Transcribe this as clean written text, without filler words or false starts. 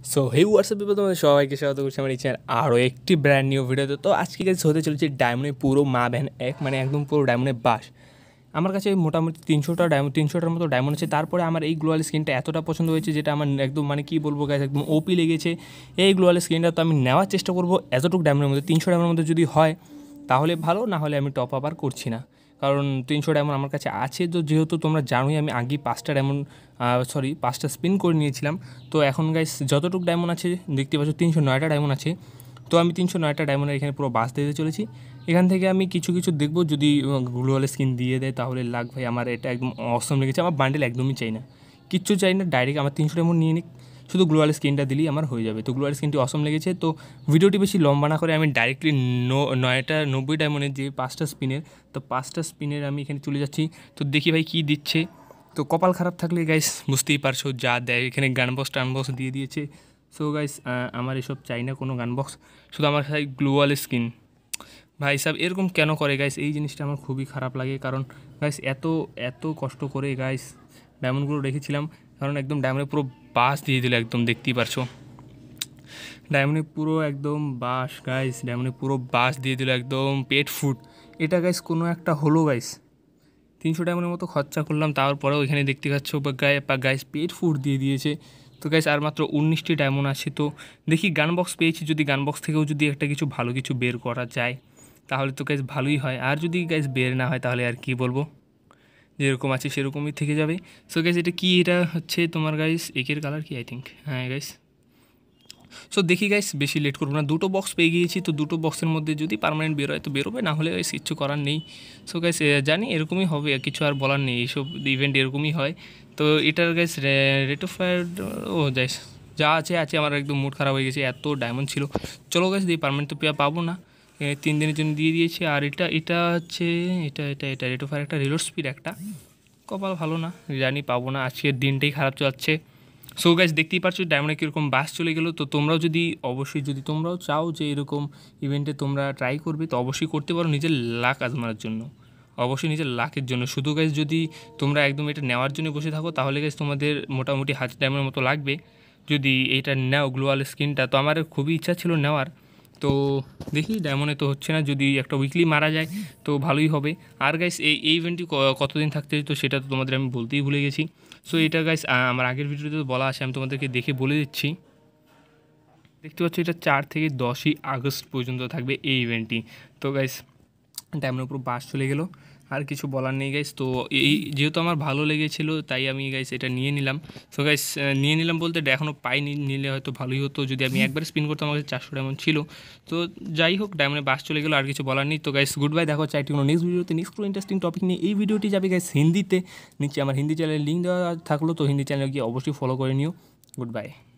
So hey WhatsApp people, তোমাদের সবাইকে স্বাগত করছি আমার এই চ্যানেল আরও একটি ব্র্যান্ড নিউ ভিডিওতে। তো আজকে কাছে হতে চলেছে ডায়মন্ডের পুরো মা ভ্যান এক, মানে একদম পুরো ডায়মন্ডের বাস। আমার কাছে মোটামুটি 300টার মতো ডায়মন্ড আছে। তারপরে আমার এই গ্লোয়াল স্কিনটা এতটা পছন্দ হয়েছে যেটা আমার একদম মানে কী বলবো গাইস, একদম ওপি লেগেছে এই গ্লোয়াল স্কিনটা। তো আমি নেওয়ার চেষ্টা করবো এতটুকু ডায়মন্ডের মধ্যে, 300 ডায়মন্ডের মধ্যে যদি হয় তাহলে ভালো, না হলে আমি টপ আপ আর করছি না, কারণ 300 ডায়মন্ড আমার কাছে আছে। তো যেহেতু তোমরা জানোই আমি আগে 5টা স্পিন করে নিয়েছিলাম। তো এখন গাইস যতটুকু ডায়মন্ড আছে দেখতে পাচ্ছ 309টা ডায়মন্ড আছে। তো আমি 309টা ডায়মন্ডের এখানে পুরো বাস দিতে চলেছি। এখান থেকে আমি কিছু দেখবো, যদি গ্লো ওয়াল স্কিন দিয়ে দেয় তাহলে লাগ ভাই। আমার এটা একদম অসম লেগেছে। আমার বান্ডেল একদমই চাই না, কিচ্ছু চাই না, ডাইরেক্ট আমার 300 ডায়মন্ড নিয়ে নিক, শুধু গ্লো ওয়াল স্কিনটা দিলেই আমার হয়ে যাবে। তো গ্লো ওয়াল স্কিনটি অসম লেগেছে। তো ভিডিওটি বেশি লম্বা না করে আমি ডাইরেক্টলি 90 ডায়মন্ডের যে 5টা স্পিনের, তো 5টা স্পিনের আমি এখানে চলে যাচ্ছি। তো দেখি ভাই কী দিচ্ছে। তো কপাল খারাপ থাকলে গাইস বুঝতেই পারছো যা দেয়, এখানে টানবক্স দিয়ে দিয়েছে। সো গাইস আমার এসব চাই না কোনো গানবক্স, শুধু আমার কাছে গ্লো ওয়াল স্কিন। ভাই সাহেব এরকম কেন করে গাইস, এই জিনিসটা আমার খুবই খারাপ লাগে। কারণ গাইস এত কষ্ট করে গাইস ডায়মন্ডগুলো রেখেছিলাম, কারণ একদম ডায়মন্ডে পুরো বাস দিয়ে দিল, একদম দেখতেই পারছো ডায়মন্ডে পুরো একদম বাস গাইস, ডায়মন্ডে পুরো বাস দিয়ে দিল একদম পেট ফুড। এটা গাইস কোনো একটা হলো গাইস, 300 ডায়মন্ডের মতো খরচা করলাম, তারপরেও এখানে দেখতে পাচ্ছ গাইস পেট ফুড দিয়ে দিয়েছে। তো গাইস আর মাত্র 19টি ডায়মন্ড আছে। তো দেখি গানবক্স পেয়েছি, যদি গানবক্স থেকেও যদি একটা কিছু ভালো কিছু বের করা যায় তাহলে তো গাইস ভালোই হয়। আর যদি গাইস বের না হয় তাহলে আর কি বলবো, যেরকম আছে সেরকমই থেকে যাবে। সো গাইস এটা কি, এটা হচ্ছে তোমার গাইস একের কালার কি, আই থিঙ্ক, হ্যাঁ গাইস। সো দেখি গাইস বেশি লেট করবো না, দুটো বক্স পেয়ে গিয়েছি। তো দুটো বক্সের মধ্যে যদি পার্মানেন্ট বেরোয় তো বেরোবে, না হলে গাইস কিচ্ছু করার নেই। সো গাইস জানি এরকমই হবে, কিছু আর বলার নেই, এইসব ইভেন্ট এরকমই হয়। তো এটার গাইস রেট অফ ফায়ার ও গাইস যা আছে আমার একদম মুড খারাপ হয়ে গেছে, এত ডায়মন্ড ছিল। চলো গাইস দিই, পার্মানেন্ট তো পাবো না, 3 দিনের জন্য দিয়ে দিয়েছে। আর এটা হচ্ছে এটা রেট অফ ফায়ার একটা, রিলোড স্পিড একটা, কপাল ভালো না, জানি পাবো না, আজকের দিনটাই খারাপ যাচ্ছে। সো গাইস দেখতেই পাচ্ছ ডায়মন্ডে কীরকম বাস চলে গেলো। তো তোমরাও যদি তোমরাও চাও যে এরকম ইভেন্টে তোমরা ট্রাই করবে তো অবশ্যই করতে পারো, নিজের লাক আজমানোর জন্য, অবশ্যই নিজের লাকের জন্য। শুধু গাইস যদি তোমরা একদম এটা নেওয়ার জন্য বসে থাকো তাহলে গাইস তোমাদের মোটামুটি 1000 ডায়মন্ডের মতো লাগবে যদি এইটা নাও গ্লো ওয়াল স্কিনটা। তো আমার খুবই ইচ্ছা ছিল নেওয়ার, তো দেখি ডায়মন্ডে তো হচ্ছে না, যদি একটা উইকলি মারা যায় তো ভালোই হবে। আর গাইস এই ইভেন্টটি কতদিন থাকতে তো সেটা তো তোমাদের আমি বলতেই ভুলে গেছি। সো এটা গাইস আমার আগের ভিডিওতে তো বলা আছে, আমি তোমাদেরকে দেখে বলে দিচ্ছি। দেখতে পাচ্ছ এটা 4 থেকে 10ই আগস্ট পর্যন্ত থাকবে এই ইভেন্টটি। তো গাইস ডায়মন্ডের উপর বাস চলে গেলো, আর কিছু বলার নেই গাইস। তো এই যেহেতু আমার ভালো লেগেছিলো তাই আমি গাইস এটা নিয়ে নিলাম। সো গাইস নিয়ে নিলাম বলতে এখনও পাইনি, নিলে হয়তো ভালোই হতো, যদি আমি একবার স্পিন করতাম আমার কাছে 400 ডায়মন্ড ছিল। তো যাই হোক ডায়মন্ডে বাস চলে গেলো, আর কিছু বলার নেই। তো গাইস গুড বাই, দেখো চাইটি কোনো নেক্সট ভিডিওতে, নেক্সট কোনো ইন্টারেস্টিং টপিক নিয়ে। এই ভিডিওটি যাবে গাইস হিন্দিতে, নিচে আমার হিন্দি চ্যানেলের লিঙ্ক দেওয়া থাকলো, তো হিন্দি চ্যানেলে গিয়ে অবশ্যই ফলো করে নিও। Good by.